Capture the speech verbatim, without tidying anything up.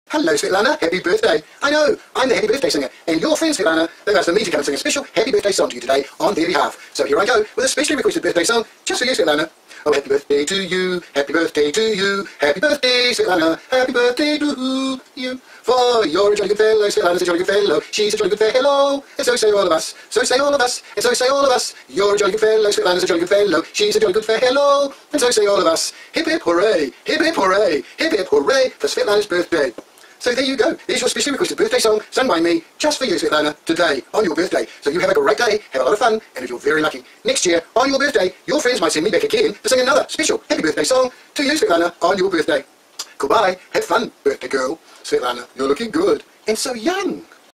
Hello, Svetlana. Happy birthday. I know, I'm the happy birthday singer, and your friend Svetlana, they've asked me to come and sing a special happy birthday song to you today on their behalf. So here I go with a specially requested birthday song just for you, Svetlana. Oh, happy birthday to you, happy birthday to you, happy birthday, Svetlana, happy birthday to you. For you're a jolly good fellow, Svetlana's a jolly good fellow, she's a jolly good fellow, and so say all of us, so say all of us, and so say all of us. You're a jolly good fellow, Svetlana's a jolly good fellow, she's a jolly good fellow, and so say all of us. Hip hip hooray, hip hip hooray, hip hip hooray for Svetlana's birthday. So there you go. There's your specially requested birthday song sung by me just for you, Svetlana, today on your birthday. So you have a great day, have a lot of fun, and if you're very lucky, next year on your birthday, your friends might send me back again to sing another special happy birthday song to you, Svetlana, on your birthday. Goodbye. Have fun, birthday girl. Svetlana, you're looking good and so young.